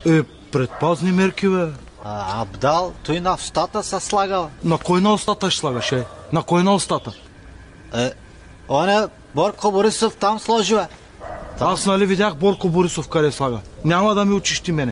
Предпазни мерки, бе. Абдал, той на устата се слагал. На кой на устата ще слагаш, На кой на устата? Он Борко Борисов там сложи, бе. Аз нали видях Борко Борисов къде слага. Няма да ми учиш ти мене.